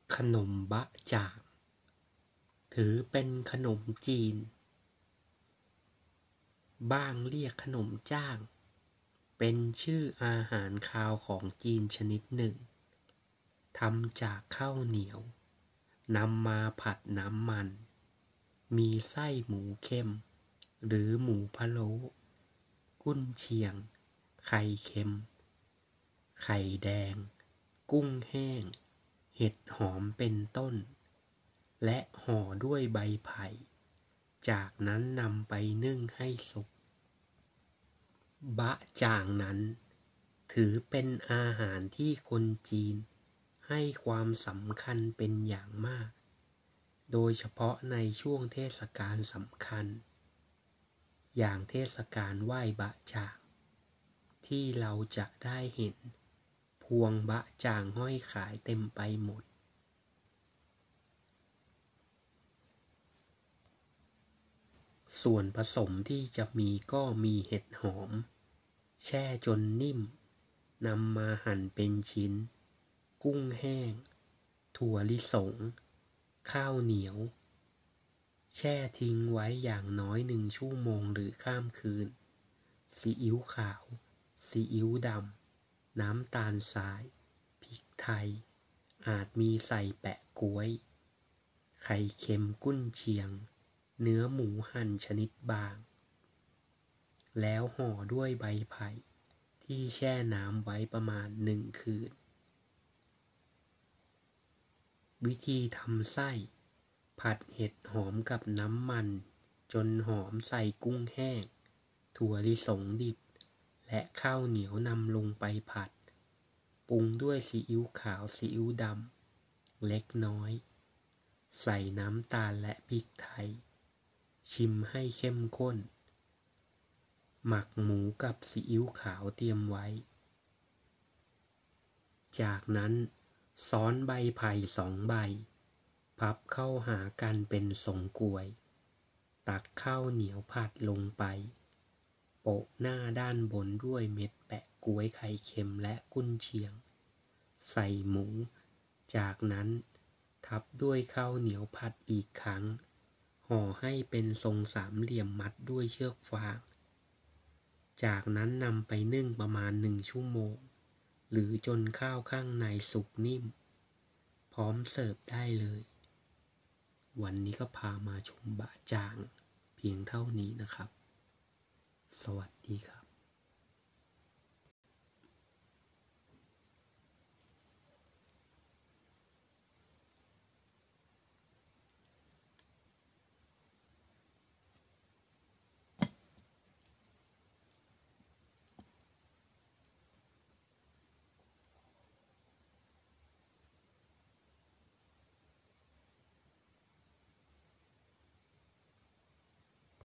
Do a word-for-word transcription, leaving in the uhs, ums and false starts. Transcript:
ขนมบะจ่างถือเป็นขนมจีนบ้างเรียกขนมจ้างเป็นชื่ออาหารคาวของจีนชนิดหนึ่งทำจากข้าวเหนียวนำมาผัดน้ำมันมีไส้หมูเค็มหรือหมูพะโล้กุนเชียงไข่เค็มไข่แดงกุ้งแห้งเห็ดหอมเป็นต้นและห่อด้วยใบไผ่จากนั้นนำไปนึ่งให้สุกบะจ่างนั้นถือเป็นอาหารที่คนจีนให้ความสำคัญเป็นอย่างมากโดยเฉพาะในช่วงเทศกาลสำคัญอย่างเทศกาลไหว้บะจ่างที่เราจะได้เห็นพวงบะจ่างห้อยขายเต็มไปหมดส่วนผสมที่จะมีก็มีเห็ดหอมแช่จนนิ่มนำมาหั่นเป็นชิ้นกุ้งแห้งถั่วลิสงข้าวเหนียวแช่ทิ้งไว้อย่างน้อยหนึ่งชั่วโมงหรือข้ามคืนซีอิ๊วขาวซีอิ๊วดำน้ำตาลทรายพริกไทยอาจมีใส่แปะก๊วยไข่เค็มกุนเชียงเนื้อหมูหั่นชนิดบางแล้วห่อด้วยใบไผ่ที่แช่น้ำไว้ประมาณหนึ่งคืนวิธีทำไส้ผัดเห็ดหอมกับน้ำมันจนหอมใส่กุ้งแห้งถั่วลิสงดิบและข้าวเหนียวนำลงไปผัดปรุงด้วยซีอิ๊วขาวซีอิ๊วดำเล็กน้อยใส่น้ำตาลและพริกไทยชิมให้เข้มข้นหมักหมูกับซีอิ๊วขาวเตรียมไว้จากนั้นซ้อนใบไผ่สองใบพับเข้าหากันเป็นทรงกลวยตักข้าวเหนียวผัดลงไปโปะหน้าด้านบนด้วยเม็ดแปะก๊วยไข่เค็มและกุนเชียงใส่หมูจากนั้นทับด้วยข้าวเหนียวผัดอีกครั้งห่อให้เป็นทรงสามเหลี่ยมมัดด้วยเชือกฟางจากนั้นนำไปนึ่งประมาณหนึ่งชั่วโมงหรือจนข้าวข้างในสุกนิ่มพร้อมเสิร์ฟได้เลยวันนี้ก็พามาชมบะจ่างเพียงเท่านี้นะครับสวัสดีครับ